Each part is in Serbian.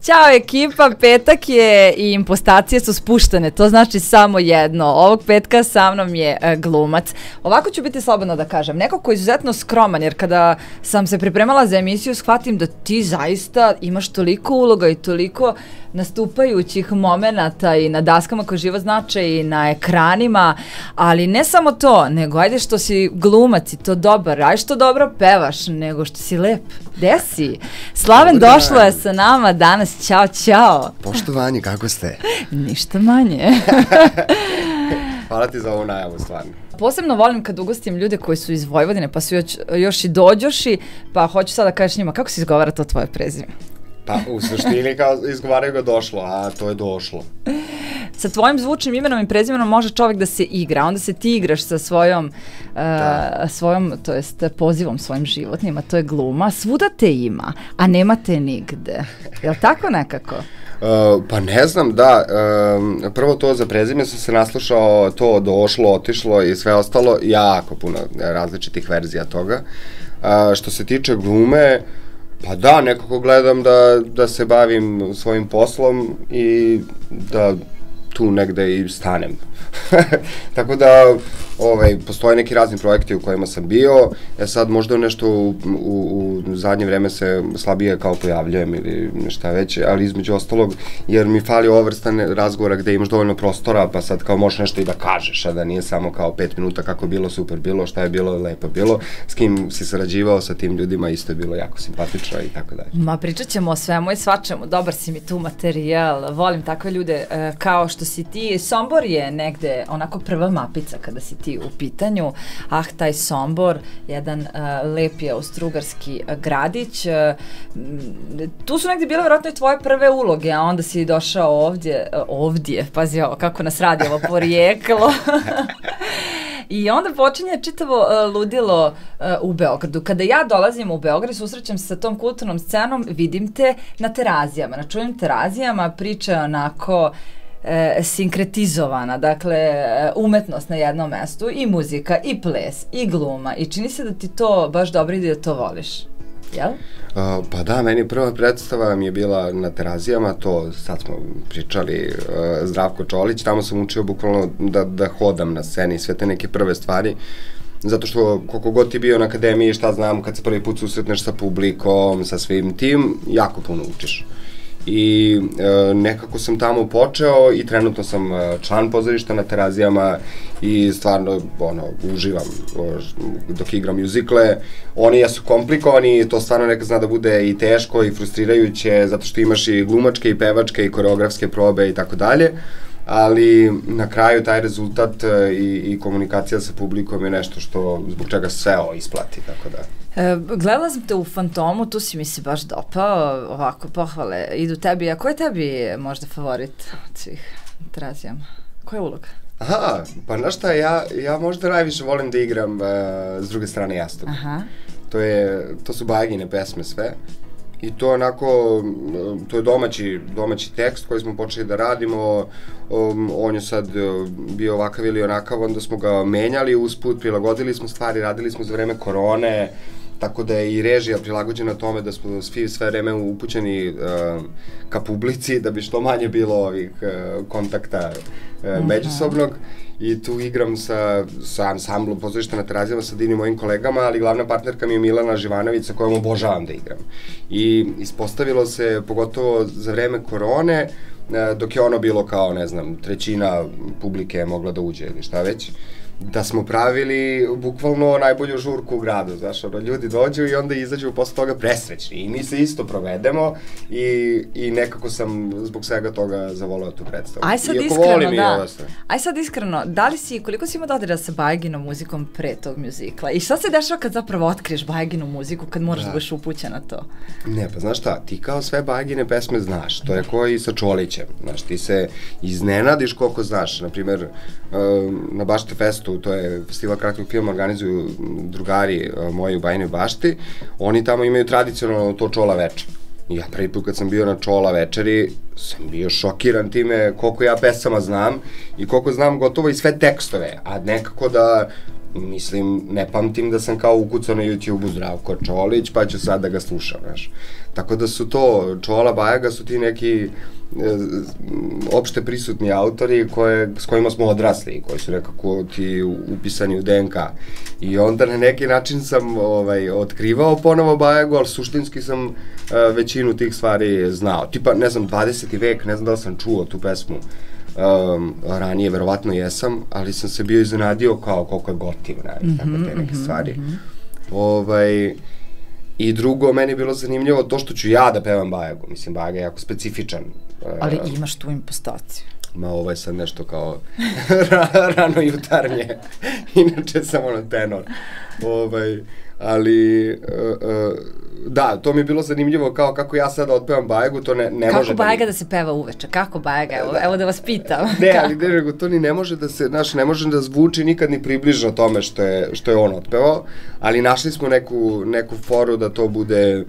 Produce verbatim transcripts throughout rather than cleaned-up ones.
Ćao ekipa, petak je i impostacije su spuštene, to znači samo jedno. Ovog petka sa mnom je e, glumac. Ovako ću biti slobodno da kažem, neko ko je izuzetno skroman, jer kada sam se pripremala za emisiju shvatim da ti zaista imaš toliko uloga i toliko nastupajućih momenata i na daskama koje život znače i na ekranima, ali ne samo to, nego ajde što si glumac i to dobar, ajde što dobro pevaš, nego što si lep. Gde si? Slaven došla je sa nama danas, ćao, ćao. Poštovanje, kako ste? Ništa manje. Hvala ti za ovu najavu, stvarno. Posebno volim kad ugostim ljude koji su iz Vojvodine, pa su još, još i dođoši, pa hoću sad da kažeš njima, kako se izgovara to tvoje prezime? Pa u suštini kao izgovaraju ga došlo, a to je došlo. Sa tvojim zvučnim imenom i prezimenom može čovjek da se igra, onda se ti igraš sa svojom, uh, svojom, to jest pozivom svojim životnim, a to je gluma. Svuda te ima, a nema te nigde. Je li tako nekako? Uh, pa ne znam, da. Uh, prvo to za prezime sam se naslušao, to došlo, otišlo i sve ostalo, jako puno različitih verzija toga. Uh, što se tiče glume, pa da, nekako gledam da, da se bavim svojim poslom i da tu negde i stanem. Tako da, ovaj, postoje neki razni projekti u kojima sam bio, e sad možda nešto u, u, u zadnje vreme se slabije kao pojavljujem ili šta već, ali između ostalog, jer mi fali ova vrsta razgovora gde imaš dovoljno prostora, pa sad kao možeš nešto i da kažeš, a da nije samo kao pet minuta kako je bilo, super bilo, šta je bilo, lepo bilo, s kim si sarađivao sa tim ljudima, isto je bilo jako simpatično i tako dalje. Ma pričat ćemo o svemu i svačemu, dobar si mi tu materijal, volim takve ljude e, kao što si ti. Sombor je negde onako prva mapica kada si ti u pitanju. Ah, taj Sombor, jedan uh, lepi austrougarski uh, gradić. Uh, tu su negde bile vjerojatno i tvoje prve uloge, a onda si došao ovdje, uh, ovdje, pazi ovo, kako nas radi ovo porijeklo. I onda počinje čitavo uh, ludilo uh, u Beogradu. Kada ja dolazim u Beograd i susrećem se sa tom kulturnom scenom, vidim te na terazijama, na čujim terazijama, priča je onako E, sinkretizovana, dakle umetnost na jednom mestu, i muzika, i ples, i gluma, i čini se da ti to baš dobro ide, da to voliš, jel? Uh, pa da, meni prva predstava mi je bila na terazijama, to sad smo pričali, uh, Zdravko Čolić, tamo sam učio bukvalno da, da hodam na sceni, sve te neke prve stvari, zato što koliko god ti bio na akademiji, šta znam, kad se prvi put susretneš sa publikom, sa svim tim, jako puno učiš. I e, nekako sam tamo počeo i trenutno sam član pozorišta na terazijama i stvarno ono, uživam o, dok igram mjuzikle. Oni jesu komplikovani, to stvarno nekad zna da bude i teško i frustrirajuće, zato što imaš i glumačke i pevačke i koreografske probe i tako dalje, ali na kraju taj rezultat i, i komunikacija sa publikom je nešto što zbog čega sve ovo isplati, tako da. E, gledala sam te u Fantomu, tu si mi se baš dopao, ovako pohvale idu tebi, a ko je tebi možda favorit od svih terazijama? Koja je uloga? Aha, pa znaš šta, ja, ja možda najviše volim da igram uh, s druge strane jastuka. Aha. To, je, to su Bajagine pesme sve. I to onako, to je domaći, domaći tekst koji smo počeli da radimo, um, on je sad bio ovakav ili onakav, onda smo ga menjali usput, prilagodili smo stvari, radili smo za vreme korone, tako da je i režija prilagođena tome da smo svi sve vreme upućeni uh, ka publici, da bi što manje bilo ovih uh, kontakta uh, međusobnog. I tu igram sa, sa ansamblom pozorišta na terazijama sa divnim mojim kolegama, ali glavna partnerka mi je Milana Živanović, sa kojom obožavam da igram. I ispostavilo se, pogotovo za vreme korone, dok je ono bilo kao, ne znam, trećina publike mogla da uđe ili šta već, da smo pravili bukvalno najbolju žurku u gradu, znaš, ono, ljudi dođu i onda izađu posle toga presrećni i mi se isto provedemo i, i nekako sam zbog svega toga zavoleo tu predstavu. Aj sad iako iskreno, da. Aj sad iskreno, da li si, koliko si imao dodira sa Bajaginom muzikom pre tog mjuzikla i šta se dešava kad zapravo otkriješ Bajaginu muziku, kad moraš da, da budeš upućen na to? Ne, pa znaš šta, ti kao sve Bajagine pesme znaš, to je kao i sa Čolićem, znaš, ti se iznenadiš koliko znaš, na primjer, na Bašte Festu, to je festival kratkog filma, organizuju drugari moji u Bajinoj Bašti, oni tamo imaju tradicionalno to Čola večer. Ja prvi put kad sam bio na Čola večeri, sam bio šokiran time koliko ja pesama znam i koliko znam gotovo i sve tekstove, a nekako da mislim, ne pamtim da sam kao ukucao na YouTube-u Zdravko Čolić, pa ću sad da ga slušam, znaš. Tako da su to, Čola, Bajaga su ti neki e, opšte prisutni autori koje, s kojima smo odrasli, koji su nekako ti upisani u D N K. I onda na neki način sam ovaj, otkrivao ponovo Bajagu, ali suštinski sam e, većinu tih stvari znao. Tipa, ne znam, dvadeseti vek, ne znam da li sam čuo tu pesmu. Um, ranije, verovatno jesam, ali sam se bio iznenadio kao koliko je gotivna i tako te neke stvari. Mm -hmm. Ovaj, I drugo, meni je bilo zanimljivo to što ću ja da pevam Bajagu. Mislim, Bajaga je jako specifičan. Ali uh, imaš tu impostaciju. Ma, ovo je sad nešto kao rano jutarnje. Inače, samo na tenor. Ovaj, ali, uh, uh, da, to mi je bilo zanimljivo kao kako ja sada otpevam Bajagu, to ne, ne kako može da... Kako Bajaga da se peva uveče? Kako Bajaga? Evo, da. evo da vas pitam. Ne, ali ne, nego to ni ne može da se, znaš, ne može da zvuči nikad ni približno tome što je, što je on otpevao, ali našli smo neku, neku foru da to bude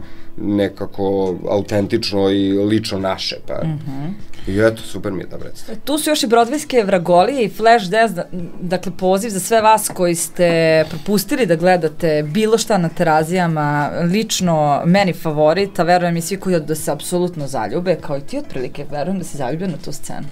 nekako autentično i lično naše, pa... Mm -hmm. I eto, super mi je ta predstava. Tu su još i brodvejske vragolije i Flashdance, da, dakle poziv za sve vas koji ste propustili da gledate bilo šta na Terazijama, lično meni favorit, a verujem i svi koji da se apsolutno zaljube, kao i ti otprilike, verujem da si zaljubljen na tu scenu.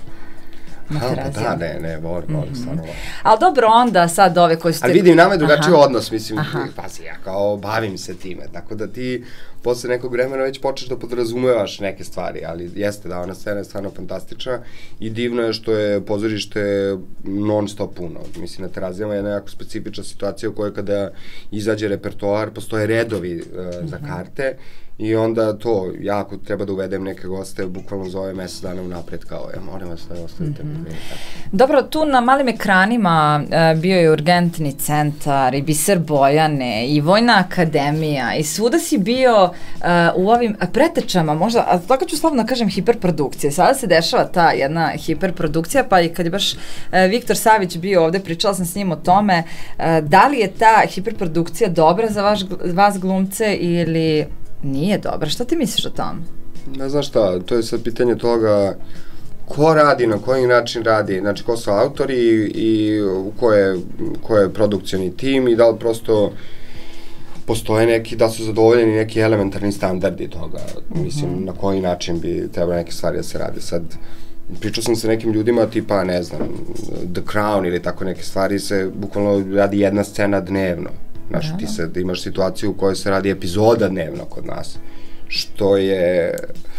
Na Terazijama. Da, ne, ne, volim, volim, stvarno volim. Ali dobro, onda sad ove koji ste... Ali vidim, nama je drugačiji odnos, mislim, pazi, ja kao bavim se time, tako da ti posle nekog vremena već počneš da podrazumevaš neke stvari, ali jeste da ona scena je stvarno fantastična i divno je što je pozorište non stop puno. Mislim, na Terazijama je jedna jako specifična situacija u kojoj kada izađe repertoar, postoje redovi uh, za karte i onda to, ja ako treba da uvedem neke goste, bukvalno zove mesec dana unapred kao, ja molim vas da ostavite mi. Dobro, tu na malim ekranima uh, bio je Urgentni centar i Biser Bojane i Vojna akademija i svuda si bio uh, u ovim pretečama, možda, a tako ću slavno kažem hiperprodukcije. Sada se dešava ta jedna hiperprodukcija, pa i kad je baš uh, Viktor Savić bio ovde, pričala sam s njim o tome, uh, da li je ta hiperprodukcija dobra za vaš, vas glumce ili nije dobra? Šta ti misliš o tom? Ne znam šta, to je sad pitanje toga ko radi, na koji način radi, znači ko su autori i ko je, ko je produkcioni tim i da li prosto postoje neki, da su zadovoljeni neki elementarni standardi toga, mislim, mm-hmm. na koji način bi trebalo neke stvari da se rade. Sad, pričao sam sa nekim ljudima tipa, ne znam, The Crown ili tako neke stvari se bukvalno radi jedna scena dnevno. Znaš, ti sad imaš situaciju u kojoj se radi epizoda dnevno kod nas, što je,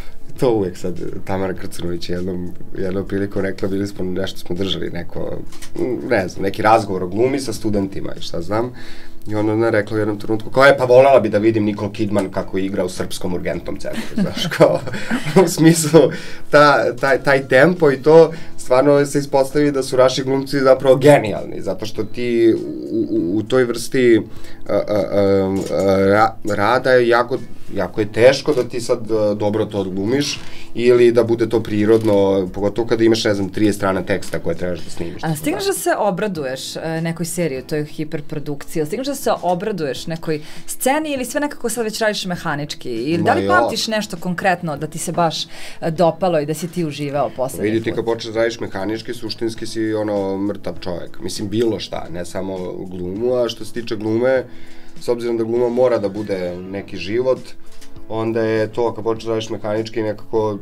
to uvek sad, Tamara Krcunović je jednom, jednom priliku rekla, bili smo, nešto smo držali, neko, ne znam, neki razgovor o glumi sa studentima i šta znam, i ona ona rekla u jednom trenutku, kao je, pa voljela bi da vidim Nicole Kidman kako igra u srpskom urgentnom centru, znaš, kao, u smislu, ta, taj, taj tempo i to, stvarno se ispostavi da su naši glumci zapravo genijalni, zato što ti u, u, u toj vrsti a, a, a, ra, rada je jako, jako je teško da ti sad a, dobro to odglumiš ili da bude to prirodno, pogotovo kada imaš, ne znam, trideset strana teksta koje trebaš da snimiš. A stigneš da se obraduješ a, nekoj seriji u toj hiperprodukciji, stigneš da se obraduješ nekoj sceni ili sve nekako sad već radiš mehanički? Ili da li pamtiš nešto konkretno da ti se baš a, dopalo i da si ti uživao poslednji put? Vidite, kad počeš da radiš mehanički, suštinski si ono mrtav čovjek. Mislim, bilo šta, ne samo glumu, a što se tiče glume, s obzirom da gluma mora da bude neki život, onda je to, kad počeš da radiš mehanički, nekako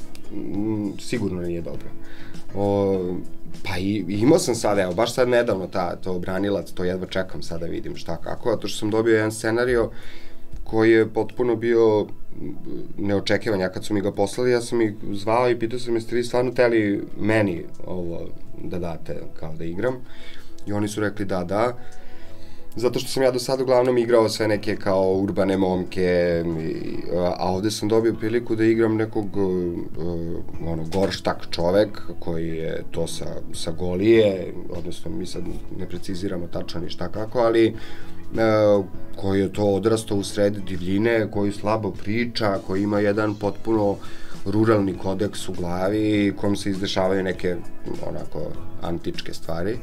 m, sigurno nije dobro. O, pa i, imao sam sada, evo, baš sad nedavno ta, to Branilac, to jedva čekam sada vidim šta kako, a to što sam dobio jedan scenario koji je potpuno bio neočekivan. Ja kad su mi ga poslali, ja sam ih zvao i pitao sam jeste vi stvarno teli meni ovo da date kao da igram i oni su rekli da, da, zato što sam ja do sada uglavnom igrao sve neke kao urbane momke, a ovde sam dobio priliku da igram nekog uh, ono, gorštak čovek koji je to sa, sa Golije, odnosno mi sad ne preciziramo tačno ni šta kako, ali Uh, koji je to odrastao u sred divljine, koji slabo priča, koji ima jedan potpuno ruralni kodeks u glavi, kom se izdešavaju neke onako antičke stvari.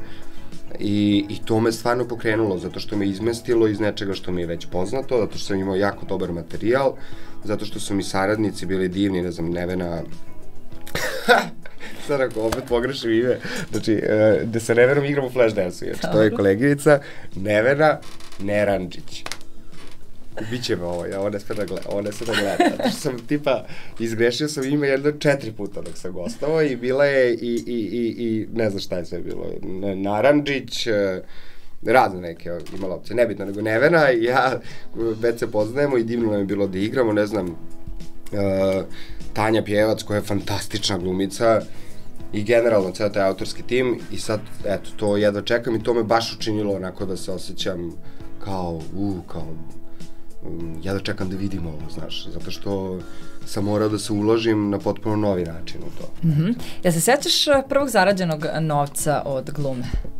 I, i to me stvarno pokrenulo, zato što me izmestilo iz nečega što mi je već poznato, zato što sam imao jako dobar materijal, zato što su mi saradnici bili divni, ne znam, Nevena sad ako opet pogrešim ime, znači, gde sa Neverom igram u Flashdance-u, znači, to je koleginica Nevera Neranđić. Biće me ovo, ja ovo ne sve da gledam, ovo ne sve da gledam, zato što sam tipa, izgrešio sam ime jedno četiri puta dok sam gostovao i bila je i, i, i, i ne znam šta je sve bilo, Naranđić, razne neke imala opcije, nebitno, nego Nevena i ja već se poznajemo i divno nam je bilo da igramo, ne znam, uh, Tanja Pjevac koja je fantastična glumica i generalno ceo taj autorski tim i sad, eto, to jedva čekam i to me baš učinilo onako da se osjećam kao, u, kao, um, jedva čekam da vidim ovo, znaš, zato što sam morao da se uložim na potpuno novi način u to. Mm-hmm. Ja se sjećaš prvog zarađenog novca od glume?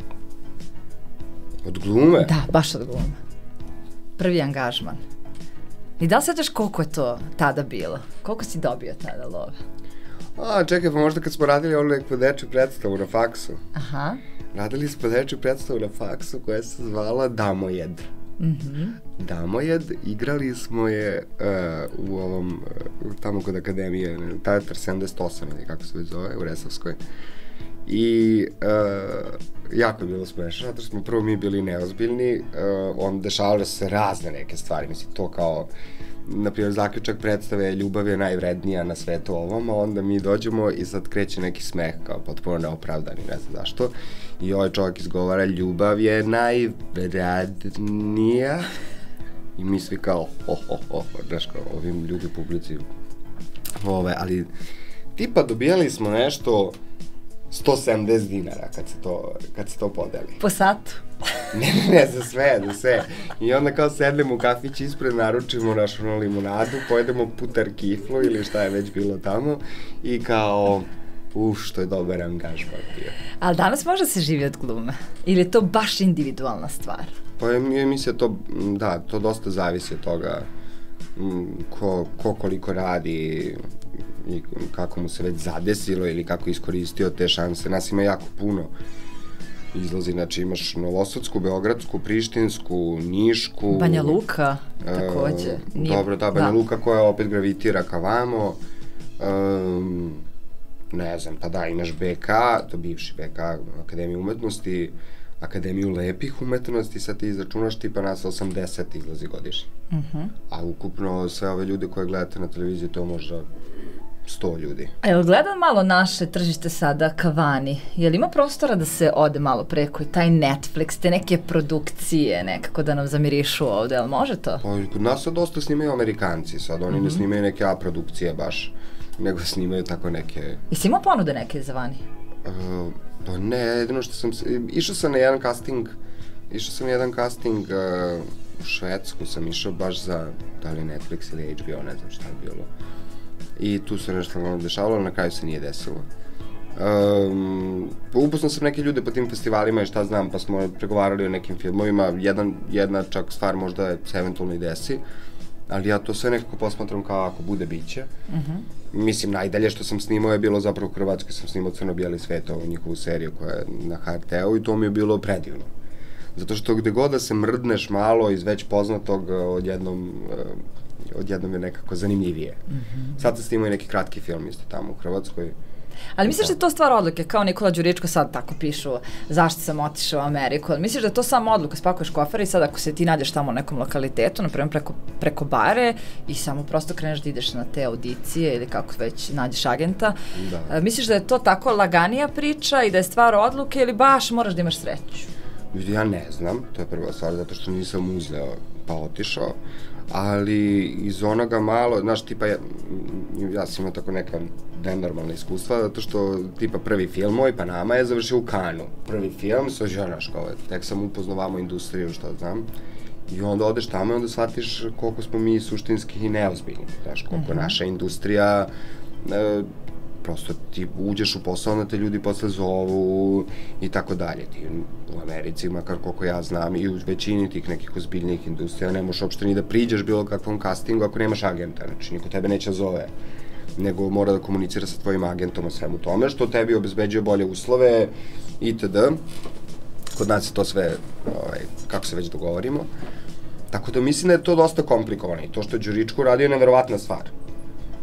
Od glume? Da, baš od glume. Prvi angažman. I da li sjećaš koliko je to tada bilo? Koliko si dobio tada love? A, čekaj, pa možda kad smo radili onu neku dečju predstavu na faksu. Aha. Radili smo dečju predstavu na faksu koja se zvala Damojed. Mhm. Damojed, igrali smo je uh, u ovom, uh, tamo kod akademije, Teatr sedamdeset osam ili kako se već zove, u Resavskoj. I uh, jako je bilo smešno, zato što smo prvo mi bili neozbiljni, uh, on dešavale se razne neke stvari, mislim, to kao, na primjer, zaključak predstave ljubav je najvrednija na svetu ovom, a onda mi dođemo i sad kreće neki smeh, kao potpuno neopravdani, ne znam zašto, i ovaj čovjek izgovara ljubav je najvrednija, i mi svi kao, ho, ho, ho, znaš, kao, ovim ljudi publici, ove, ali, tipa, dobijali smo nešto sto sedamdeset dinara kad se to, kad se to podeli. Po satu? Ne, ne, za sve, za sve. I onda kao sednemo u kafić ispred, naručimo našu limunadu, pojedemo putar kiflu ili šta je već bilo tamo i kao, uf, što je dobar angažman bio. Ali danas može se živi od glume? Ili je to baš individualna stvar? Pa ja mislim to, da, to dosta zavisi od toga ko, ko koliko radi i kako mu se već zadesilo ili kako iskoristio te šanse. Nas ima jako puno izlazi, znači imaš Novosadsku, Beogradsku, Prištinsku, Nišku. Banja Luka, takođe. E, dobro, da, Banja da. Luka koja opet gravitira ka vamo. Um, ne znam, pa da, imaš B K, to bivši B K, Akademiju umetnosti, Akademiju lepih umetnosti, sad ti izračunaš tipa nas osamdeset izlazi godišnje. Uh-huh. A ukupno sve ove ljude koje gledate na televiziji, to možda sto ljudi. A jel gledam malo naše tržište sada ka vani? Jel ima prostora da se ode malo preko i taj Netflix, te neke produkcije nekako da nam zamirišu ovde, jel može to? Pa kod nas sad dosta snimaju Amerikanci sad, oni mm-hmm. ne snimaju neke A produkcije baš, nego snimaju tako neke... Jesi imao ponude neke za vani? Uh, pa ne, jedino što sam... Išao sam na jedan casting, išao sam na jedan casting uh, u Švedsku, sam išao baš za, da li Netflix ili H B O, ne znam šta je bilo. I tu se nešto ono dešavalo, na kraju se nije desilo. Um, upoznao sam neke ljude po tim festivalima i šta znam, pa smo pregovarali o nekim filmovima, jedan, jedna čak stvar možda se eventualno i desi, ali ja to sve nekako posmatram kao ako bude biće. Uh-huh. Mislim, najdalje što sam snimao je bilo zapravo u Hrvatskoj, sam snimao Crno-bijeli svet, ovu njihovu seriju koja je na H R T-u i to mi je bilo predivno. Zato što gde god da se mrdneš malo iz već poznatog odjednom, odjednom je nekako zanimljivije. Mm-hmm. Sad se snimaju neki kratki film isto tamo u Hrvatskoj. Ali misliš da je to stvar odluke, kao Nikola Đuričko sad tako pišu zašto sam otišao u Ameriku, ali misliš da je to samo odluka, spakuješ kofar i sad ako se ti nađeš tamo u nekom lokalitetu, napravo preko, preko bare i samo prosto kreneš da ideš na te audicije ili kako već nađeš agenta, da. Misliš da je to tako laganija priča i da je stvar odluke ili baš moraš da imaš sreću? Ja ne znam, to je prva stvar, zato što nisam uzeo pa otišao, ali iz onoga malo, znaš, tipa, ja, ja sam imao tako neka nenormalna iskustva, zato što, tipa, prvi film moj, pa nama je završio u Kanu. Prvi film, so žena škole, tek sam upoznao vamo industriju, što znam, i onda odeš tamo i onda shvatiš koliko smo mi suštinski i neozbiljni, znaš, koliko mm-hmm. naša industrija, e, prosto ti uđeš u posao, onda te ljudi posle zovu i tako dalje. Ti u Americi, makar koliko ja znam, i u većini tih nekih ozbiljnih industrija ne možeš uopšte ni da priđeš bilo kakvom castingu ako nemaš agenta, znači niko tebe neće zove, nego mora da komunicira sa tvojim agentom o svemu tome, što tebi obezbeđuje bolje uslove itd. Kod nas je to sve, ovaj, kako se već dogovorimo. Tako da mislim da je to dosta komplikovano i to što je Đuričko radio je neverovatna stvar.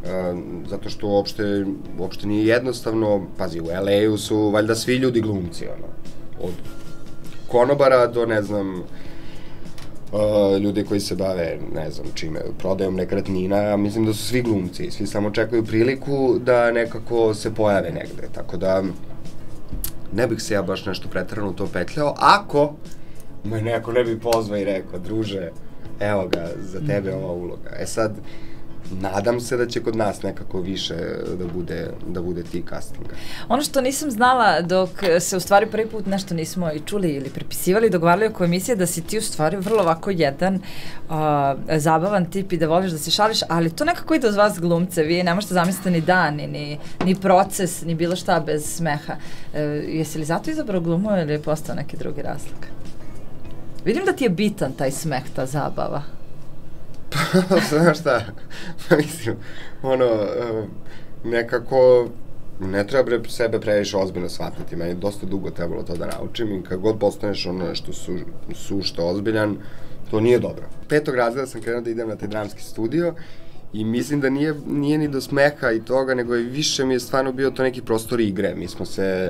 zato što uopšte, uopšte nije jednostavno, pazi, u L A-u su valjda svi ljudi glumci, ono, od konobara do, ne znam, Uh, ljudi koji se bave, ne znam čime, prodajom nekretnina, ja mislim da su svi glumci, svi samo čekaju priliku da nekako se pojave negde, tako da ne bih se ja baš nešto preterano u to petljao, ako me neko ne bi pozvao i rekao, druže, evo ga, za tebe ova uloga. E sad, nadam se da će kod nas nekako više da bude, da bude ti castinga. Ono što nisam znala dok se u stvari prvi put nešto nismo i čuli ili prepisivali, dogovarali oko emisije, da si ti u stvari vrlo ovako jedan uh, zabavan tip i da voliš da se šališ, ali to nekako ide uz vas glumce, vi ne možete zamisliti ni dan, ni, ni proces, ni bilo šta bez smeha. Uh, jesi li zato izabrao glumu ili je postao neki drugi razlog? Vidim da ti je bitan taj smeh, ta zabava. Znaš šta, mislim, ono, nekako ne treba bre sebe previše ozbiljno shvatiti, meni je dosta dugo trebalo to da naučim i kad god postaneš ono nešto su, sušto ozbiljan, to nije dobro. Petog razreda sam krenuo da idem na taj dramski studio i mislim da nije, nije ni do smeha i toga, nego je više mi je stvarno bio to neki prostor igre, mi smo se,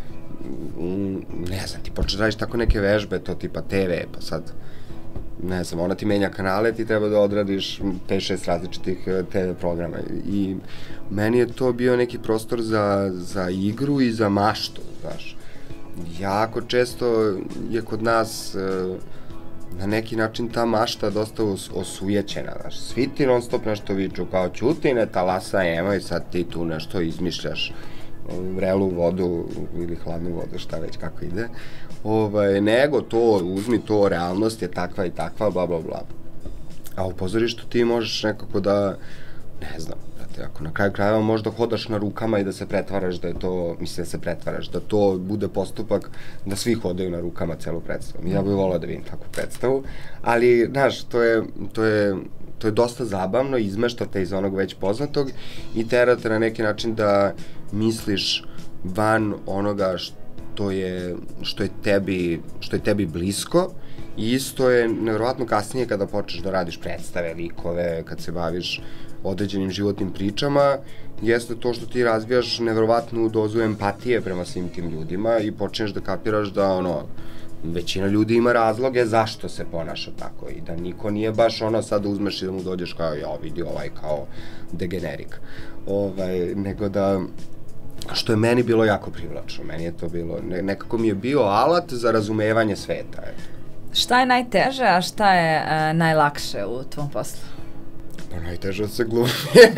ne znam, ti počeš da radiš tako neke vežbe, to tipa te ve, pa sad, ne znam, ona ti menja kanale, ti treba da odradiš pet šest različitih te ve programa i meni je to bio neki prostor za, za igru i za maštu, znaš. Jako često je kod nas na neki način ta mašta dosta osujećena, znaš. Svi ti non stop nešto viču, kao ćuti, ne talasaj, nemoj sad ti tu nešto izmišljaš, vrelu vodu ili hladnu vodu, šta već kako ide. Ovaj, nego to, uzmi to, realnost je takva i takva, bla, bla, bla. A u pozorištu ti možeš nekako da, ne znam, brate, ako na kraju krajeva možda hodaš na rukama i da se pretvaraš da je to, mislim da se pretvaraš, da to bude postupak da svi hodaju na rukama celu predstavu. Ja bih volao da vidim takvu predstavu, ali, znaš, to je, to je, to je dosta zabavno, izmeštate iz onog već poznatog i terate na neki način da misliš van onoga što je, što je tebi, što je tebi blisko i isto je nevjerovatno kasnije kada počneš da radiš predstave, likove, kad se baviš određenim životnim pričama, jeste to što ti razvijaš nevjerovatnu dozu empatije prema svim tim ljudima i počneš da kapiraš da ono, većina ljudi ima razloge zašto se ponaša tako i da niko nije baš ono sad uzmeš i da mu dođeš kao ja vidi ovaj kao degenerik, ovaj, nego da što je meni bilo jako privlačno, meni je to bilo, ne, nekako mi je bio alat za razumevanje sveta. Eto. Šta je najteže, a šta je uh, najlakše u tvom poslu? Pa najteže da se glumi.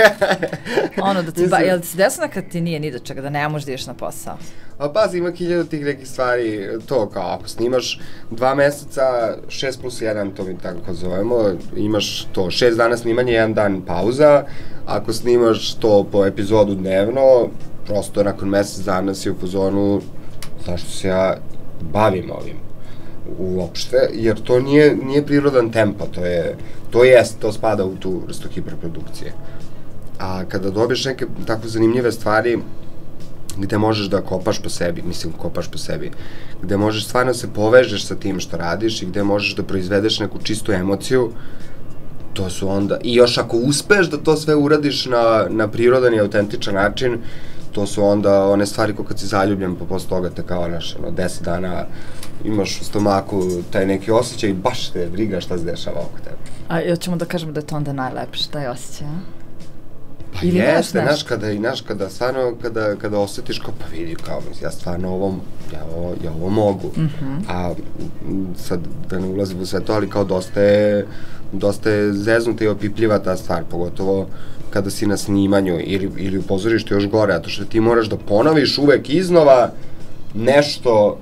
Ono da ti, ba, jel ti se desilo kad ti nije ni do čega, da ne možeš da ideš na posao? A pazi, ima hiljadu tih nekih stvari, to kao ako snimaš dva meseca, šest plus jedan, to mi tako zovemo, imaš to šest dana snimanje, jedan dan pauza, ako snimaš to po epizodu dnevno, prosto nakon mesec dana si u fazonu zašto se ja bavim ovim uopšte, jer to nije, nije prirodan tempo, to je, to jest, to spada u tu vrstu hiperprodukcije. A kada dobiješ neke tako zanimljive stvari gde možeš da kopaš po sebi, mislim kopaš po sebi, gde možeš stvarno se povežeš sa tim što radiš i gde možeš da proizvedeš neku čistu emociju, to su onda, i još ako uspeš da to sve uradiš na, na prirodan i autentičan način, to su onda one stvari ko kad si zaljubljen, pa posle toga te kao naš, ono, deset dana imaš u stomaku taj neki osjećaj i baš te briga šta se dešava oko tebe. A jel ćemo da kažemo da je to onda najlepše, taj osjećaj, a? Pa ili jeste, znaš, kada, znaš, kada stvarno, kada, kada osjetiš kao, pa vidi, kao, ja stvarno ovo, ja ovo, ja ovo mogu. Mm-hmm. A sad, da ne ulazim u sve to, ali kao dosta je, dosta je zeznuta i opipljiva ta stvar, pogotovo kada si na snimanju ili, ili u pozorištu još gore, zato što ti moraš da ponoviš uvek iznova nešto,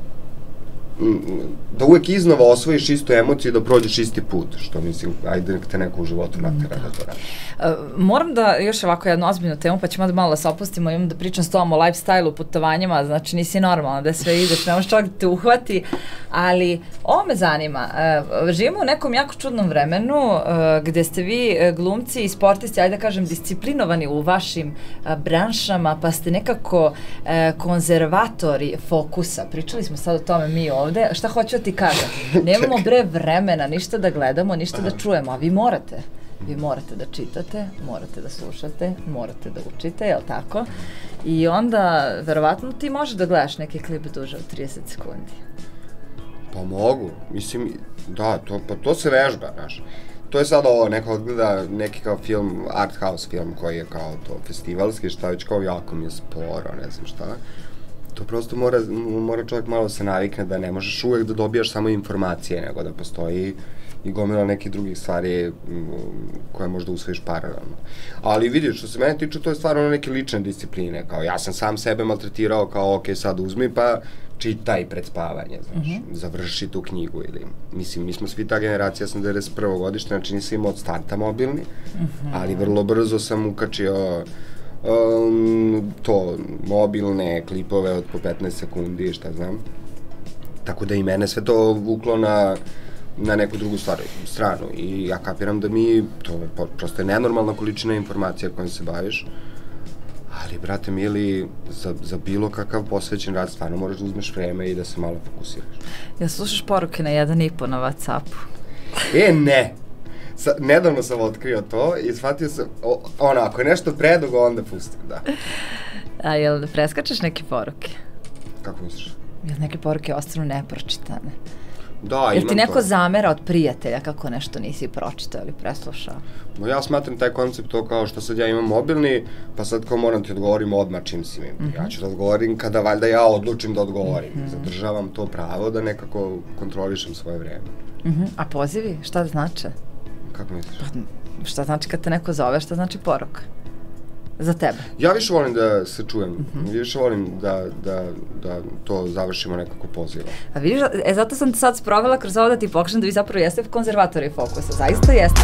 da uvek iznova osvojiš istu emociju i da prođeš isti put, što mislim, ajde nek te neko u životu natera da to radi. Uh, moram da još ovako jednu ozbiljnu temu, pa ćemo da malo da se opustimo, imam da pričam s tobom o lifestyle-u, putovanjima, znači nisi normalno da sve ideš, ne možeš čovjek da te uhvati, ali ovo me zanima, uh, živimo u nekom jako čudnom vremenu uh, gde ste vi uh, glumci i sportisti, ajde da kažem, disciplinovani u vašim uh, branšama, pa ste nekako uh, konzervatori fokusa, pričali smo sad o tome mi ovde, šta hoću da ti kažem, nemamo bre vremena ništa da gledamo, ništa da čujemo, a vi morate. Vi morate da čitate, morate da slušate, morate da učite, jel tako? I onda, verovatno, ti možeš da gledaš neki klip duže od trideset sekundi. Pa mogu, mislim, da, to, pa to se vežba, znaš. To je sad ovo, neko odgleda neki kao film, art house film koji je kao to festivalski, šta već kao jako mi je sporo, ne znam šta. To prosto mora, mora čovjek malo se navikne da ne možeš uvek da dobijaš samo informacije, nego da postoji i gomila nekih drugih stvari koje možda usvojiš paralelno. Ali vidi, što se mene tiče, to je stvarno neke lične discipline, kao ja sam sam sebe maltretirao kao ok, sad uzmi pa čitaj pred spavanje, znaš, uh-huh. završi tu knjigu ili, mislim, mi smo svi ta generacija, ja sam devedeset prvo godište, znači nisam imao od starta mobilni, uh-huh. ali vrlo brzo sam ukačio um, to, mobilne klipove od po petnaest sekundi, šta znam, tako da i mene sve to vuklo na na neku drugu stvar, stranu i ja kapiram da mi, to je prosto nenormalna količina informacija kojom se baviš, ali, brate mili, za, za bilo kakav posvećen rad stvarno moraš da uzmeš vreme i da se malo fokusiraš. Ja slušaš poruke na jedan i po na WhatsAppu? E, ne! Sa, nedavno sam otkrio to i shvatio sam, o, ono, ako je nešto predugo, onda pustim, da. A jel preskačeš neke poruke? Kako misliš? Jel neke poruke ostanu nepročitane? Da, imam to. Jel ti neko zamera od prijatelja kako nešto nisi pročitao ili preslušao? No ja smatram taj koncept to kao što sad ja imam mobilni, pa sad kao moram ti odgovorim odmah čim si mi. Mm-hmm. Ja ću da odgovorim kada valjda ja odlučim da odgovorim. Mm-hmm. Zadržavam to pravo da nekako kontrolišem svoje vreme. Mm-hmm. A pozivi, šta znače? Kako misliš? Pa, šta znači kad te neko zove, šta znači poruka? Za tebe? Ja više volim da se čujem, mm-hmm. više volim da, da, da to završimo nekako pozivom. A vidiš, e, zato sam te sad sprovela kroz ovo da ti pokažem da vi zapravo jeste konzervatori Fokusa, zaista jeste.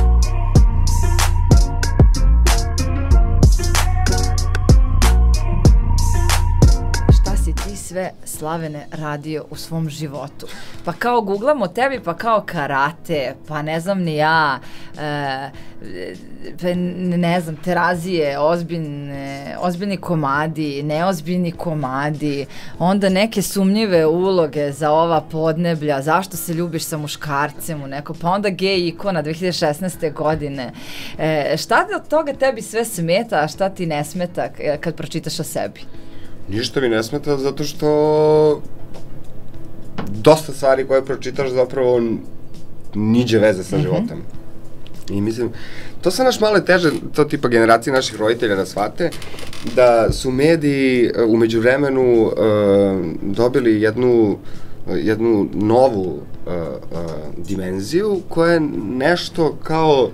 Sve, Slavene, radio u svom životu. Pa kao googlam o tebi, pa kao karate, pa ne znam ni ja, e, pa ne znam, terazije, ozbiljne, ozbiljni komadi, neozbiljni komadi, onda neke sumnjive uloge za ova podneblja, zašto se ljubiš sa muškarcem u neko, pa onda gej ikona dve hiljade šesnaeste. godine. E, šta od toga tebi sve smeta, a šta ti ne smeta kad pročitaš o sebi? Ništa mi ne smeta, zato što dosta stvari koje pročitaš zapravo niđe veze sa životom. I mislim, to se naš malo teže, to tipa generacije naših roditelja da shvate, da su mediji u međuvremenu uh, dobili jednu, jednu novu uh, uh, dimenziju koja je nešto kao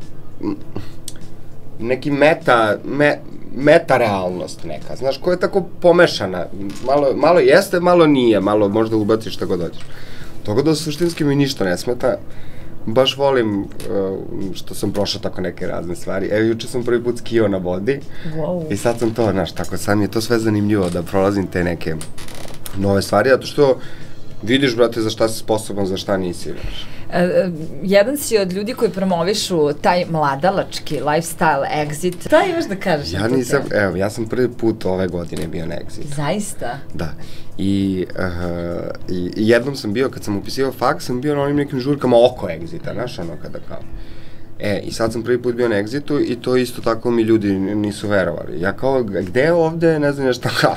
neki meta, me, meta-realnost neka, znaš, koja je tako pomešana, malo, malo jeste, malo nije, malo možda ubaciš šta god dođeš. Toga da suštinski mi ništa ne smeta, baš volim uh, što sam prošao tako neke razne stvari. Evo, juče sam prvi put skijao na vodi wow. I sad sam to, znaš, tako sad mi je to sve zanimljivo da prolazim te neke nove stvari, zato što vidiš, brate, za šta si sposoban, za šta nisi, znaš. Uh, jedan si od ljudi koji promovišu taj mladalački lifestyle exit. Šta imaš da kažeš? Ja nisam, evo, ja sam prvi put ove godine bio na exit. Zaista? Da. I, uh, i jednom sam bio, kad sam upisivao faks, sam bio na onim nekim žurkama oko exita, znaš, ono kada kao. E, i sad sam prvi put bio na exitu i to isto tako mi ljudi nisu verovali. Ja kao, gde je ovde, ne znam nešto kao.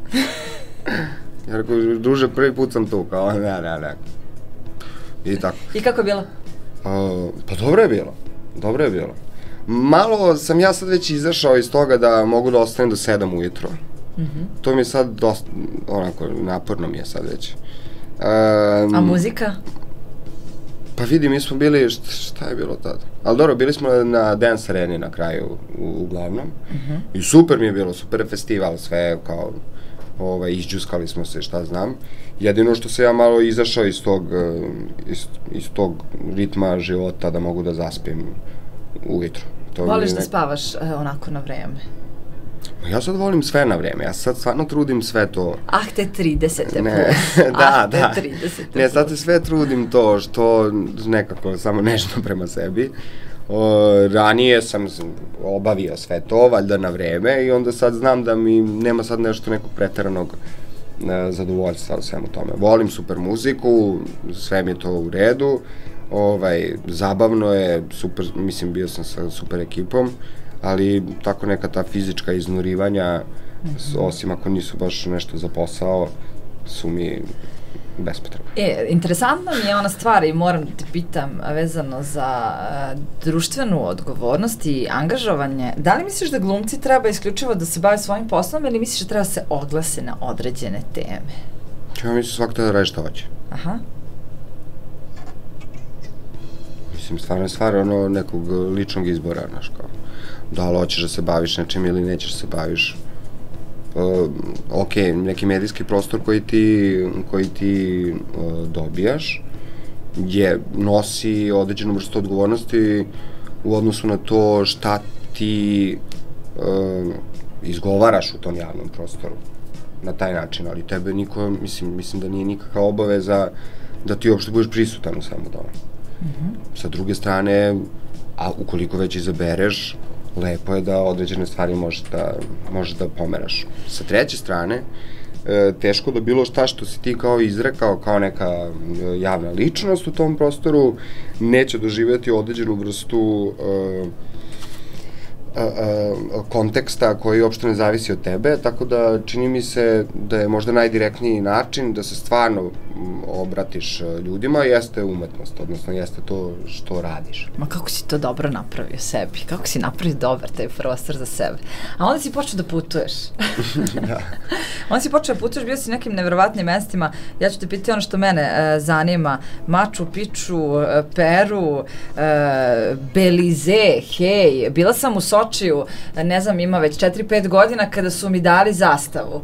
Ja rekao, druže, prvi put sam tu, kao, ne, ne, ne. I tako. I kako je bilo? Uh, pa dobro je bilo, dobro je bilo. Malo sam ja sad već izašao iz toga da mogu da ostanem do sedam ujutro. Mm-hmm. To mi je sad dosta, onako, naporno mi je sad već. Um, A muzika? Pa vidi, mi smo bili, šta, šta je bilo tada? Ali dobro, bili smo na Dance Areni na kraju, u, uglavnom. Mm-hmm. I super mi je bilo, super je festival, sve kao, ovaj, izđuskali smo se, šta znam. Jedino što se ja malo izašao iz tog, iz, iz tog ritma života da mogu da zaspim ujutro. To Voliš nek... da spavaš uh, onako na vreme? Ja sad volim sve na vreme, ja sad stvarno trudim sve to. Ah, te tridesete ne, plus. da, ah, da. te tridesete ne, sad se sve trudim to što nekako samo nežno prema sebi. O, ranije sam obavio sve to, valjda na vreme i onda sad znam da mi nema sad nešto nekog preteranog zadovoljstva u svemu tome. Volim super muziku, sve mi je to u redu, ovaj, zabavno je, super, mislim, bio sam sa super ekipom, ali tako neka ta fizička iznurivanja, mm-hmm. osim ako nisu baš nešto za posao, su mi bespotrebno. E, interesantno mi je ona stvar i moram da te pitam vezano za uh, društvenu odgovornost i angažovanje. Da li misliš da glumci treba isključivo da se bave svojim poslom ili misliš da treba se oglase na određene teme? Ja mislim svako treba da radi šta hoće. Aha. Mislim, stvarno je stvar ono nekog ličnog izbora, znaš, kao, da li hoćeš da se baviš nečim ili nećeš da se baviš. Uh, ok, neki medijski prostor koji ti, koji ti uh, dobijaš je, nosi određenu vrstu odgovornosti u odnosu na to šta ti uh, izgovaraš u tom javnom prostoru na taj način, ali tebe niko, mislim, mislim da nije nikakva obaveza da ti uopšte budeš prisutan u svemu tome. Mm-hmm. Sa druge strane, a ukoliko već izabereš, lepo je da određene stvari možeš da, možeš da pomeraš. Sa treće strane, e, teško da bilo šta što si ti kao izrekao kao neka javna ličnost u tom prostoru neće doživjeti određenu vrstu e, a, a, konteksta koji uopšte ne zavisi od tebe, tako da čini mi se da je možda najdirektniji način da se stvarno obratiš ljudima, jeste umetnost, odnosno jeste to što radiš. Ma kako si to dobro napravio sebi, kako si napravio dobar taj prostor za sebe. A onda si počeo da putuješ. Da. Onda si počeo da putuješ, bio si nekim neverovatnim mestima, ja ću te pitati ono što mene e, zanima, Machu Picchu, e, Peru, e, Belize, hej, bila sam u Sočiju, ne znam, ima već četiri pet godina kada su mi dali zastavu.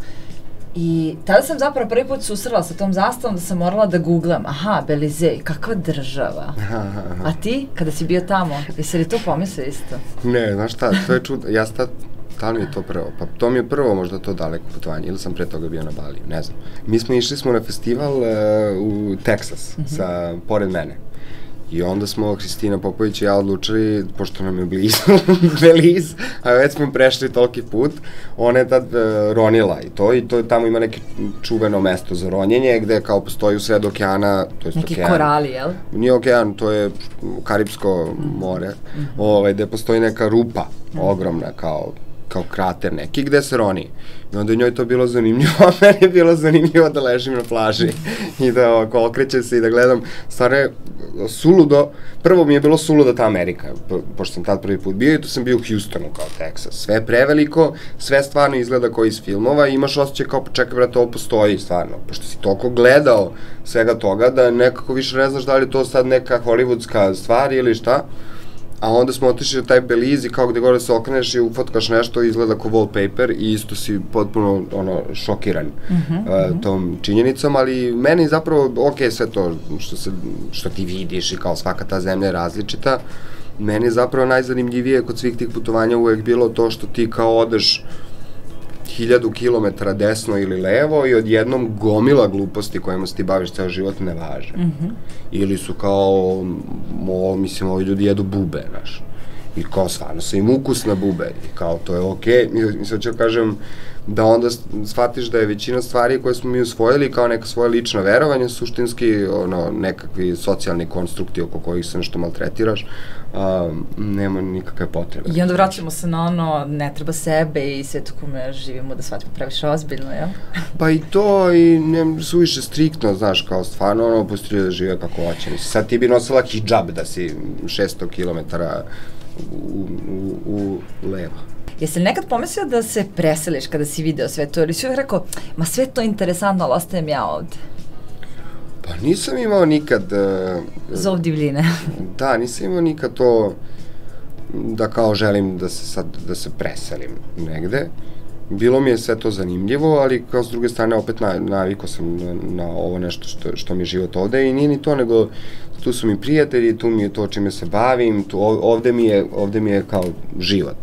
I tada sam zapravo prvi put susrela sa tom zastavom da sam morala da googlam, aha, Belize, kakva država. A ti, kada si bio tamo, jesi li to pomislio isto? Ne, znaš šta, to je čudno, ja sad, da li mi je to prvo? Pa to mi je prvo možda to daleko putovanje, ili sam pre toga bio na Baliju, ne znam. Mi smo išli smo na festival uh, u Teksas, mm-hmm. sa, pored mene. I onda smo, Hristina Popović i ja odlučili, pošto nam je blizu Belize, a već smo prešli toliki put, ona je tad uh, ronila i to, i to tamo ima neke čuveno mesto za ronjenje, gde kao postoji u sred okeana, to je neki okean. Korali, jel? Nije okean, to je Karipsko more, mm-hmm. ovaj, gde postoji neka rupa, mm-hmm. ogromna, kao, kao krater neki, gde se roni. I onda je njoj to bilo zanimljivo, a meni je bilo zanimljivo da ležim na plaži i da ovako okrećem se i da gledam. Stvarno je suludo, prvo mi je bilo suludo ta Amerika, po, pošto sam tad prvi put bio i tu sam bio u Houstonu kao Teksas. Sve je preveliko, sve stvarno izgleda kao iz filmova i imaš osjećaj kao, čekaj brate, ovo postoji stvarno, pošto si toliko gledao svega toga da nekako više ne znaš da li je to sad neka hollywoodska stvar ili šta. A onda smo otišli na taj Belize i kao gde gore se okreneš i ufotkaš nešto i izgleda kao wallpaper i isto si potpuno ono, šokiran mm-hmm, uh, tom činjenicom, ali meni zapravo, ok, sve to što, se, što ti vidiš i kao svaka ta zemlja je različita, meni je zapravo najzanimljivije kod svih tih putovanja uvek bilo to što ti kao odeš hiljadu kilometara desno ili levo i odjednom gomila gluposti kojima se ti baviš ceo život ne važe. Mm-hmm. Ili su kao, mo, mislim, ovi ljudi jedu bube, znaš. I kao stvarno sa im ukus na bube. I kao, to je okej. Okay. Mislim, ću kažem da onda shvatiš da je većina stvari koje smo mi usvojili kao neka svoja lična verovanja, suštinski ono, nekakvi socijalni konstrukti oko kojih se nešto maltretiraš, a, nema nikakve potrebe. I onda vraćamo se na ono, ne treba sebe i sve to kome živimo da shvatimo previše ozbiljno, jel? Pa i to, i ne suviše striktno, znaš, kao stvarno, ono, pustili da žive kako hoće. Sad ti bi nosila hijab da si šesto kilometara u, u, u levo. Jesi li nekad pomislio da se preseliš kada si video sve to, ili si uvijek rekao, ma sve to interesantno, ali ostajem ja ovde? Pa nisam imao nikad... Uh, Zov divljine. Da, nisam imao nikad to da kao želim da se sad, da se preselim negde. Bilo mi je sve to zanimljivo, ali kao s druge strane opet na, navikao sam na, na ovo nešto što, što mi je život ovde i nije ni to, nego tu su mi prijatelji, tu mi je to čime se bavim, tu, ovde, mi je, ovde mi je kao život.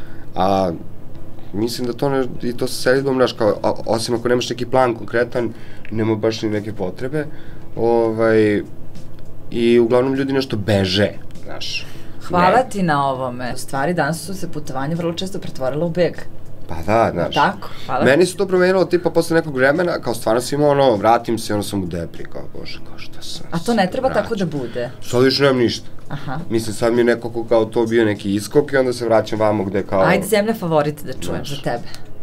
A mislim da to ne, i to sa selidbom, znaš, kao, a, osim ako nemaš neki plan konkretan, nema baš ni neke potrebe, ovaj, i uglavnom ljudi nešto beže, znaš. Hvala ne. ti na ovome. U stvari, danas su se putovanje vrlo često pretvorila u beg. Pa da, znaš. Tako, hvala. Meni se to promenilo tipa posle nekog vremena, kao stvarno sam imao ono, vratim se i ono sam u depri, kao bože, kao šta sam. A to ne treba tako da bude? Sad više nemam ništa. Aha. Mislim, sad mi je nekako kao to bio neki iskok i onda se vraćam vamo gde kao... Ajde, zemlja favorite da čujem za tebe.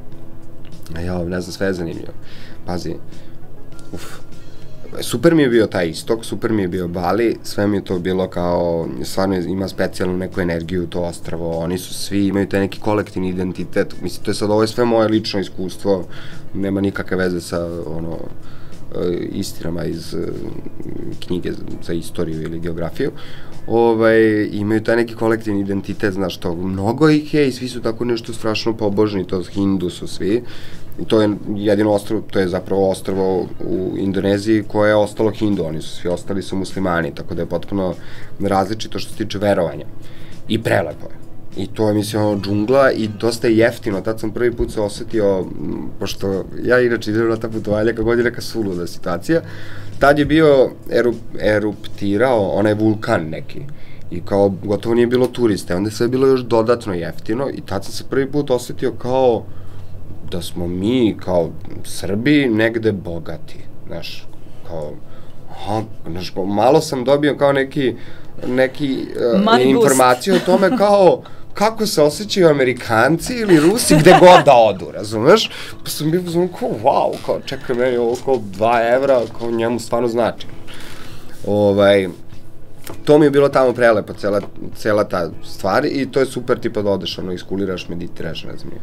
A ja, ne znam, sve je zanimljivo. Pazi, uf. Super mi je bio taj istok, super mi je bio Bali, sve mi je to bilo kao, stvarno ima specijalnu neku energiju to ostrvo, oni su svi, imaju taj neki kolektivni identitet, mislim, to je sad, ovo je sve moje lično iskustvo, nema nikakve veze sa, ono, istinama iz knjige za istoriju ili geografiju, ovaj, imaju taj neki kolektivni identitet, znaš, to, mnogo ih je i svi su tako nešto strašno pobožni, to Hindu su svi, i to je jedino ostrvo, to je zapravo ostrvo u Indoneziji koje je ostalo Hindu, oni su svi ostali su muslimani, tako da je potpuno različito što se tiče verovanja. I prelepo je. I to je, mislim, ono, džungla i dosta je jeftino, tad sam prvi put se osetio, pošto ja inače idem na ta putovanja, kako god je neka suluda situacija, tad je bio, erup, eruptirao onaj vulkan neki, i kao gotovo nije bilo turiste, onda je sve bilo još dodatno jeftino i tad sam se prvi put osetio kao da smo mi, kao Srbi, negde bogati, znaš, kao, aha, znaš, malo sam dobio kao neki, neki uh, informaciju o tome kao, kako se osjećaju Amerikanci ili Rusi gde god da odu, razumeš? Pa sam bio znam kao, wow, kao, čekaj, meni ovo kao dva evra, kao njemu stvarno znači. Ovaj, to mi je bilo tamo prelepo, cela, cela ta stvar i to je super, tipa da odeš, ono, iskuliraš, meditiraš, ne znam.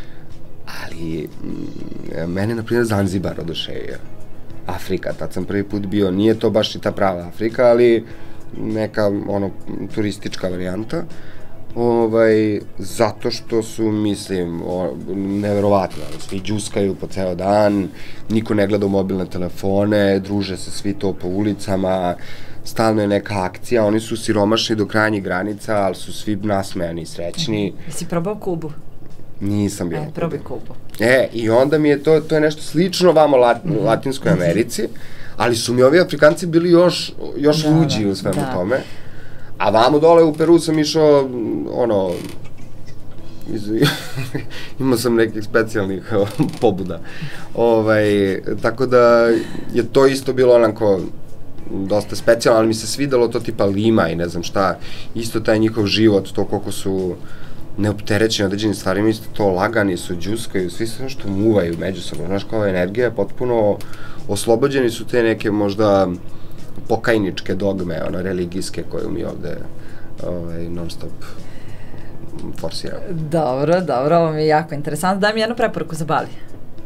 Ali, m, mene, na primjer, Zanzibar oduševio. Afrika, tad sam prvi put bio, nije to baš i ta prava Afrika, ali neka, ono, turistička varijanta. Ovaj, zato što su, mislim, o, neverovatno, svi džuskaju po ceo dan, niko ne gleda u mobilne telefone, druže se svi to po ulicama, stalno je neka akcija, oni su siromašni do krajnjih granica, ali su svi nasmejani i srećni. Jesi probao Kubu? Nisam bio. E, probaj Kubu. E, i onda mi je to, to je nešto slično vamo Lat, mm-hmm. Latinskoj Americi, ali su mi ovi Afrikanci bili još, još da, luđi u svemu da. tome. A vamo dole u Peru sam išao, ono, iz, imao sam nekih specijalnih pobuda. Ovaj, tako da je to isto bilo onako dosta specijalno, ali mi se svidelo to tipa Lima i ne znam šta, isto taj njihov život, to koliko su neopterećeni određenim stvarima, isto to lagani su, džuskaju, svi su nešto muvaju međusobno, znaš, kao energija, potpuno oslobođeni su te neke možda pokajničke dogme, ono, religijske koju mi ovde ovaj, non stop forsiramo. Dobro, dobro, ovo mi je jako interesantno. Daj mi jednu preporuku za Bali.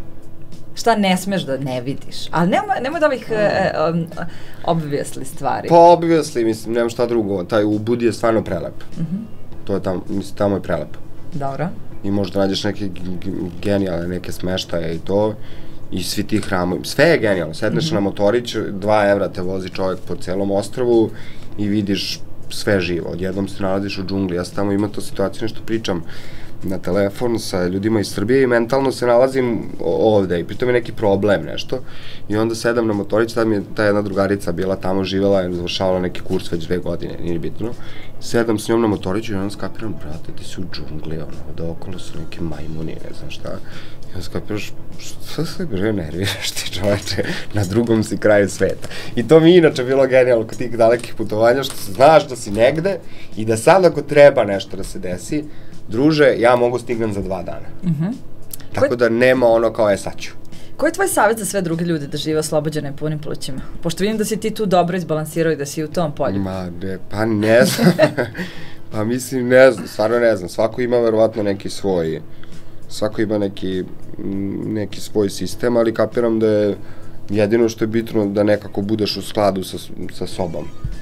Šta ne smeš da ne vidiš? Ali nemoj, nemoj da ovih e, um, obvijesli stvari. Pa obvijesli, mislim, nema šta drugo. Taj Ubud je stvarno prelep. Mm-hmm. To je tamo, mislim, tamo je prelep. Dobro. I možda nađeš neke genijalne, neke smeštaje i to. I svi ti hramovi. Sve je genijalno. Sedneš mm-hmm. na motorić, dva evra te vozi čovjek po celom ostrvu i vidiš sve živo. Odjednom se nalaziš u džungli. Ja sam tamo imao to situaciju, nešto pričam na telefon sa ljudima iz Srbije i mentalno se nalazim ovde i pritom je neki problem nešto i onda sedam na motorić, tad mi je ta jedna drugarica bila tamo, živela i završavala neki kurs već dve godine, nije bitno. Sedam s njom na motoriću i onda skapiram, brate, ti si u džungli, ono, da okolo su neke majmuni, ne znam šta. I onda skapiraš, što se bre nerviraš ti, čoveče, na drugom si kraju sveta. I to mi inače bilo genijalno kod tih dalekih putovanja, što znaš da si negde i da sad ako treba nešto da se desi, druže, ja mogu stignem za dva dana. Mm-hmm. Tako da nema ono kao, e, sad ću. Koji je tvoj savjet za sve druge ljude da žive oslobođene i punim plućima? Pošto vidim da si ti tu dobro izbalansirao i da si u tom polju. Ma, ne, pa ne znam. Pa mislim, ne znam, stvarno ne znam. Svako ima verovatno neki svoj, svako ima neki, neki svoj sistem, ali kapiram da je jedino što je bitno da nekako budeš u skladu sa, sa sobom.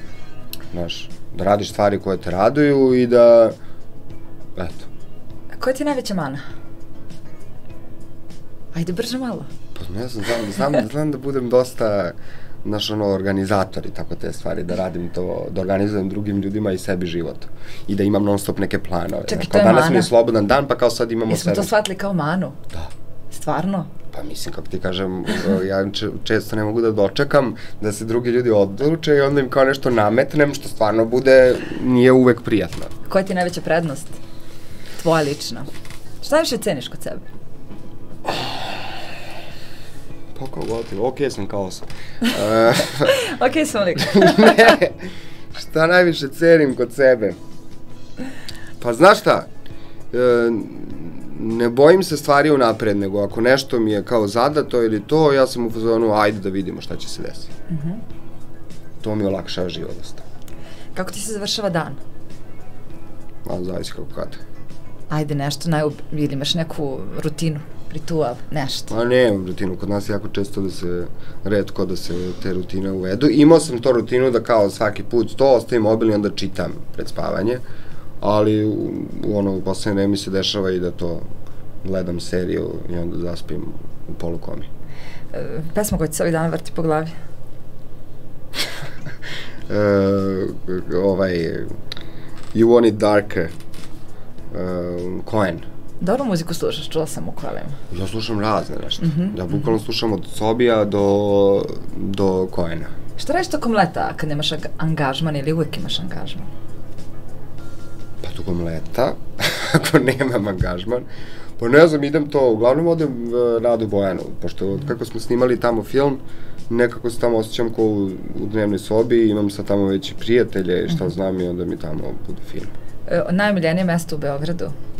Znaš, da radiš stvari koje te raduju i da, eto. Koja ti je najveća mana? Ajde, brže malo. Pa ne znam, znam, znam, znam da budem dosta, znaš, ono, organizator i tako te stvari, da radim to, da organizujem drugim ljudima i sebi život. I da imam non stop neke planove. Čekaj, to je mana? Danas mi je slobodan dan, pa kao sad imamo Jesmo sedam. to shvatili kao manu? Da. Stvarno? Pa mislim, kako ti kažem, ja često ne mogu da dočekam da se drugi ljudi odluče i onda im kao nešto nametnem, što stvarno bude, nije uvek prijatno. Koja ti je najveća prednost? Tvoja lična? Šta više ceniš kod sebe? Pa kao gotovo, okej sam kao sam. Okej sam lik. Ne, šta najviše cenim kod sebe? Pa znaš šta, e, ne bojim se stvari unapred, nego ako nešto mi je kao zadato ili to, ja sam u fazonu, ajde da vidimo šta će se desiti. Mhm. To mi olakšava život dosta. Kako ti se završava dan? Ali zavisi kako kada. Ajde nešto, najub... ili imaš neku rutinu, ritual, nešto. Ma nemam rutinu, kod nas je jako često da se, retko da se te rutine uvedu. Imao sam to rutinu da kao svaki put to ostavim mobil i onda čitam pred spavanje, ali u, u ono, u poslednje vreme mi se dešava i da to gledam seriju i onda zaspim u polukomi. E, pesma koja ti se ovih dana vrti po glavi? e, ovaj, You Want It Darker, uh, Cohen. Dobru muziku slušaš, čula sam u kolima. Ja slušam razne nešto. Mm-hmm. Ja bukvalno slušam od Sobija do, do Cohena. Šta radiš tokom leta kad nemaš angažman ili uvijek imaš angažman? Pa tokom leta, ako nemam angažman, pa ne znam, idem to, uglavnom odem uh, Radu Bojanu, pošto od kako smo snimali tamo film, nekako se tamo osjećam kao u, u dnevnoj sobi, imam sad tamo već i prijatelje i šta mm-hmm. znam i onda mi tamo bude film. E, najomiljenije mesto u Beogradu?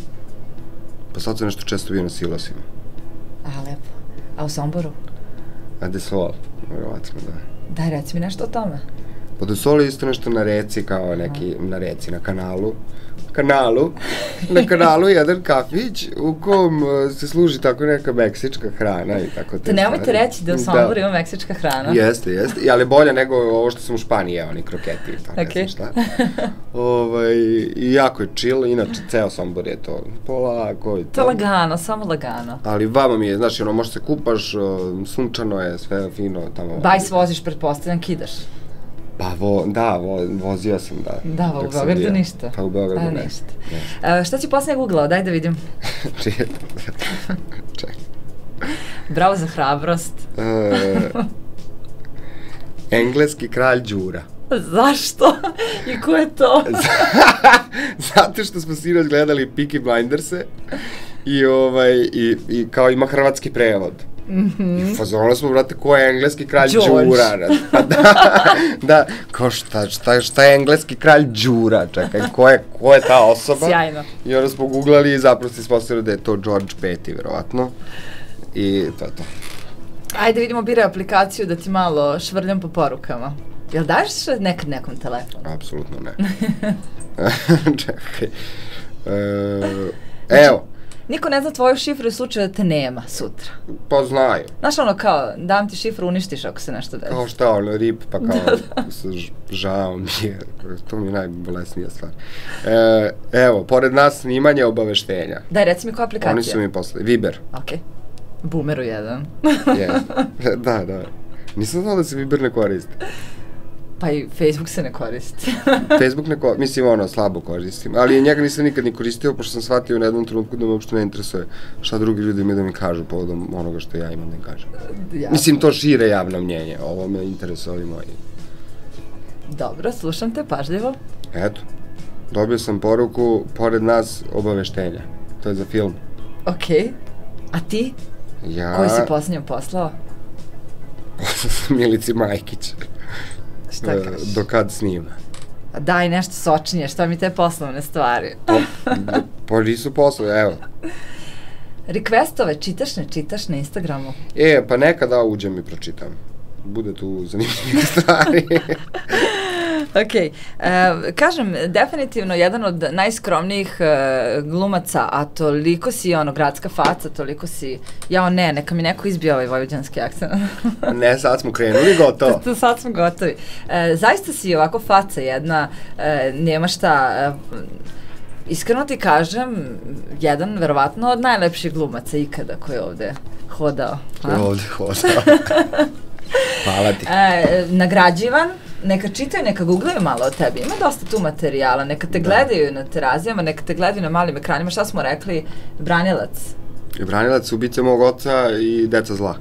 Pa sad sam nešto često bio na Silosima. A, lepo. A u Somboru? A Desol, vjerovatno, da. Daj, reci mi nešto o tome. Pa Desol je isto nešto na reci, kao neki, Aha. na reci, na kanalu. Kanalu, na kanalu jedan kafić u kom uh, se služi tako neka meksička hrana i tako te stvari. Te nemojte reći da u Somboru da. Ima meksička hrana. Jeste, jeste, ali bolje nego ovo što sam u Španiji jeo, oni kroketi i tako, okay. Ne znam šta. ovaj, I jako je chill, inače ceo Sombor je to polako i to. To je lagano, samo lagano. Ali vama mi je, znaš, ono, možeš se kupaš, uh, sunčano je, sve fino tamo. Bajs voziš, pretpostavljam, kidaš. Pa, vo, da, vo, vozio sam, da. Da, u Beogradu ništa. Pa u Beogradu da, ne. ništa. Ne. Uh, šta si posljednje googlao? Daj da vidim. Čekaj. Čekaj. Bravo za hrabrost. uh, engleski kralj Đura. Zašto? I ko je to? Zato što smo sinoć gledali Peaky Blinderse i, ovaj, i, i kao ima hrvatski prevod. Mm-hmm. I fazonali smo, brate, ko je engleski kralj George. Đura? Pa da, da, ko šta, šta, šta je engleski kralj Đura? Čekaj, ko je, ko je ta osoba? Sjajno. I onda smo googlali i zapravo se ispostavili da je to George peti, verovatno. I to je to. Ajde vidimo, biraj aplikaciju da ti malo švrljam po porukama. Jel daješ nekad nekom telefonu? Apsolutno ne. Čekaj. E, evo. Niko ne zna tvoju šifru u slučaju da te nema sutra. Pa znaju. Znaš ono kao, dam ti šifru, uništiš ako se nešto desi. Kao šta, ono, rip, pa kao, žao mi je, to mi je najbolesnija stvar. E, evo, pored nas snimanje obaveštenja. Daj, reci mi koja aplikacija? Oni su mi poslali, Viber. Okej. Okay. Boomeru jedan. Yes. Da, da. Nisam znao da se Viber ne koristi. Pa i Facebook se ne koristi. Facebook ne koristi, mislim ono, slabo koristim, ali njega nisam nikad ni koristio, pošto sam shvatio u jednom trenutku da me uopšte ne interesuje šta drugi ljudi mi da mi kažu povodom onoga što ja imam da im kažem. Ja. Mislim, to šire javno mnjenje, ovo me interesuje ovi moji. Dobro, slušam te pažljivo. Eto, dobio sam poruku, pored nas obaveštenja, to je za film. Okej, okay. A ti? Ja... Koji si posljednjom poslao? Poslao sam Milici Majkić. Šta kažeš? Do kad snima. Daj nešto sočnije, šta mi te poslovne stvari? Pa, pa nisu poslove, evo. Requestove čitaš, ne čitaš na Instagramu? E, pa nekada uđem i pročitam. Bude tu zanimljivih stvari. Okej, okay. e, kažem, definitivno jedan od najskromnijih e, glumaca, a toliko si ono, gradska faca, toliko si, jao ne, neka mi neko izbio ovaj vojvođanski akcent. Ne, sad smo krenuli, gotovo. to, to sad smo gotovi. E, zaista si ovako faca jedna, e, nema šta, e, iskreno ti kažem, jedan verovatno od najlepših glumaca ikada koji je ovde hodao. Koji je ovde hodao. Hvala ti. E, nagrađivan, neka čitaju, neka googlaju malo o tebi. Ima dosta tu materijala, neka te da. Gledaju na terazijama, neka te gledaju na malim ekranima. Šta smo rekli? Branilac. Branilac, ubice mog oca i deca zla.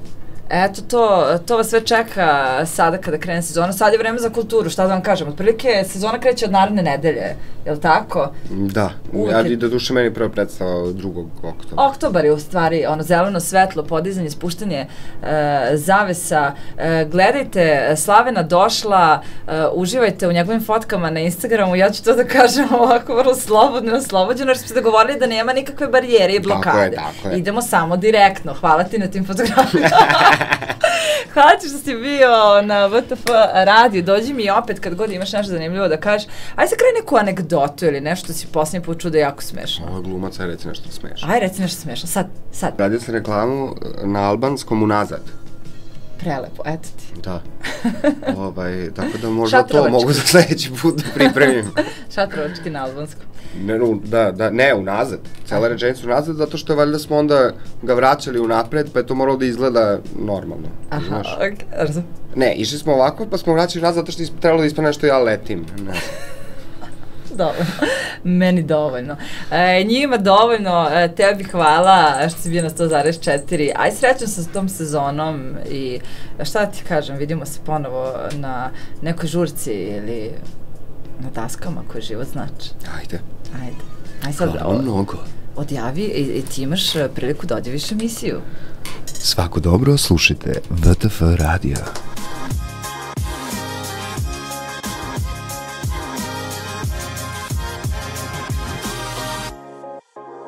Eto, to, to vas sve čeka sada kada krene sezona. Sad je vreme za kulturu, šta da vam kažem. Otprilike, sezona kreće od naredne nedelje, je li tako? Da, ali do duše meni prva predstava drugog oktobra. Oktobar je u stvari ono zeleno svetlo, podizanje, spuštanje e, zavesa. E, gledajte, Slavena došla, e, uživajte u njegovim fotkama na Instagramu, ja ću to da kažem ovako vrlo slobodno i oslobođeno, jer smo se dogovorili da nema nikakve barijere i blokade. Tako je, tako je. Idemo samo direktno. Hvala ti na tim fotografijama. Hvala ti što si bio na V T F radiju. Dođi mi opet kad god imaš nešto zanimljivo da kažeš. Ajde se kraj neku anegdotu ili nešto si posljednji put čuo da je jako smešno. Ovo glumac, aj reci nešto smešno. Aj reci nešto smešno, sad, sad. Radio sam reklamu na albanskom unazad. Prelepo, eto ti. Da. Ovaj, tako da možda to mogu za sledeći put da pripremim. Šatrovački na albanskom. Ne, da, da, ne, unazad. Cela rečenica unazad, zato što valjda smo onda ga vraćali unapred, pa je to moralo da izgleda normalno. Aha, okej, razum. Ne, išli smo ovako, pa smo vraćali nazad, zato što trebalo da ispada nešto ja letim. Ne. Dovoljno. Meni dovoljno. E, njima dovoljno. E, tebi hvala što si bio na sto zarez četiri. Aj srećan sa tom sezonom i šta da ti kažem, vidimo se ponovo na nekoj žurci ili na daskama koje život znači. Ajde. Ajde. Aj sad, hvala mnogo. Odjavi i, i ti imaš priliku da odjaviš emisiju. Svako dobro, slušajte V T F radio.